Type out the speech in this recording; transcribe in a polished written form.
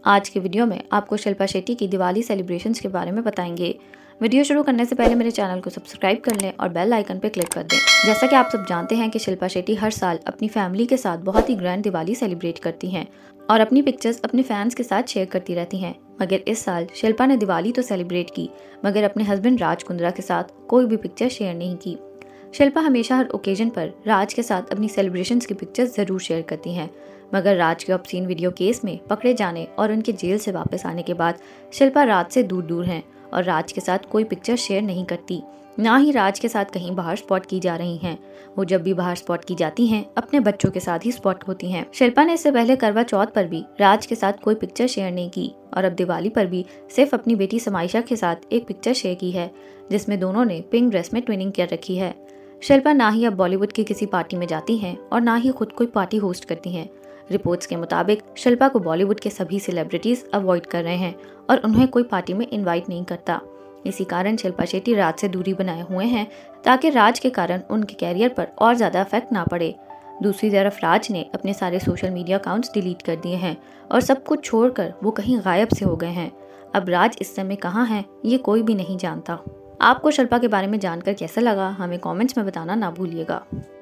आज की वीडियो में आपको शिल्पा शेट्टी की दिवाली सेलिब्रेशंस के बारे में बताएंगे। वीडियो शुरू करने से पहले मेरे चैनल को सब्सक्राइब कर लें और बेल आइकन पर क्लिक कर दें। जैसा कि आप सब जानते हैं कि शिल्पा शेट्टी हर साल अपनी फैमिली के साथ बहुत ही ग्रैंड दिवाली सेलिब्रेट करती हैं और अपनी पिक्चर्स अपने फैंस के साथ शेयर करती रहती हैं। मगर इस साल शिल्पा ने दिवाली तो सेलिब्रेट की, मगर अपने हस्बैंड राज कुंद्रा के साथ कोई भी पिक्चर शेयर नहीं की। शिल्पा हमेशा हर ओकेजन पर राज के साथ अपनी सेलिब्रेशंस की पिक्चर्स ज़रूर शेयर करती हैं, मगर राज के ऑब्सीन वीडियो केस में पकड़े जाने और उनके जेल से वापस आने के बाद शिल्पा राज से दूर दूर हैं और राज के साथ कोई पिक्चर शेयर नहीं करती। ना ही राज के साथ कहीं बाहर स्पॉट की जा रही हैं। वो जब भी बाहर स्पॉट की जाती हैं अपने बच्चों के साथ ही स्पॉट होती हैं। शिल्पा ने इससे पहले करवा चौथ पर भी राज के साथ कोई पिक्चर शेयर नहीं की और अब दिवाली पर भी सिर्फ अपनी बेटी समाइशा के साथ एक पिक्चर शेयर की है, जिसमें दोनों ने पिंक ड्रेस में ट्विनिंग कर रखी है। शिल्पा ना ही अब बॉलीवुड की किसी पार्टी में जाती हैं और ना ही खुद कोई पार्टी होस्ट करती हैं। रिपोर्ट्स के मुताबिक शिल्पा को बॉलीवुड के सभी सेलिब्रिटीज अवॉइड कर रहे हैं और उन्हें कोई पार्टी में इनवाइट नहीं करता। इसी कारण शिल्पा शेट्टी राज से दूरी बनाए हुए हैं ताकि राज के कारण उनके कैरियर पर और ज़्यादा इफेक्ट ना पड़े। दूसरी तरफ राज ने अपने सारे सोशल मीडिया अकाउंट्स डिलीट कर दिए हैं और सब कुछ छोड़कर वो कहीं गायब से हो गए हैं। अब राज इस समय कहाँ हैं ये कोई भी नहीं जानता। आपको शिल्पा के बारे में जानकर कैसा लगा हमें कमेंट्स में बताना ना भूलिएगा।